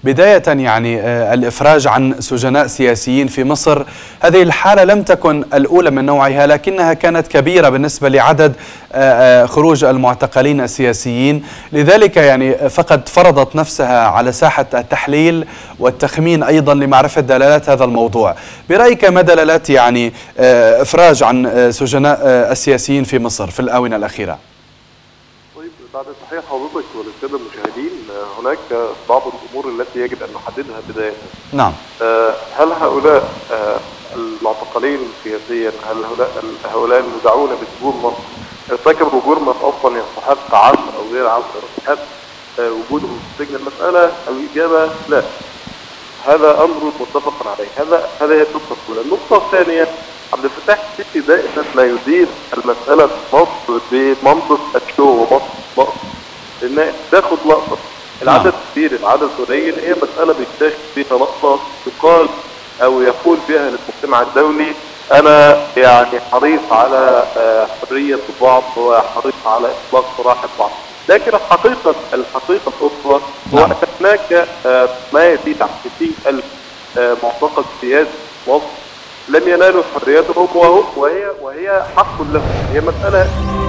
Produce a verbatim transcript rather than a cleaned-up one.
بداية يعني الإفراج عن سجناء سياسيين في مصر، هذه الحالة لم تكن الأولى من نوعها، لكنها كانت كبيرة بالنسبة لعدد خروج المعتقلين السياسيين، لذلك يعني فقد فرضت نفسها على ساحة التحليل والتخمين أيضا لمعرفة دلالات هذا الموضوع. برأيك ما دلالات يعني إفراج عن سجناء السياسيين في مصر في الآونة الأخيرة؟ طيب، بعد تحية حضرتك وللسادة المشاهدين، هناك بعض الأمور التي يجب أن نحددها بداية. نعم. هل هؤلاء المعتقلين سياسيا، هل هؤلاء المدعون بسجون مصر ارتكبوا جرما اصلا يستحق عزل او غير عزل يستحق وجودهم في السجن؟ المساله الاجابه لا. هذا امر متفق عليه. هذا هذه النقطه الاولى. النقطه الثانيه، عبد الفتاح السيسي دائما ما يدير المساله في مصر بمنطق الشو ومنطق لان تاخد لقطه العدد كبير العدد قليل، هي مساله بيكتشف فيها لقطه يقال او يقول بها للمجتمع الدولي انا يعني حريص على حريه البعض وحريص على اطلاق سراح البعض، لكن الحقيقه الحقيقه الاخرى هو ان هناك ما يزيد عن ستين ألف معتقل سياسي في مصر لم ينالوا حريتهم، وهي وهي حق لهم. هي مساله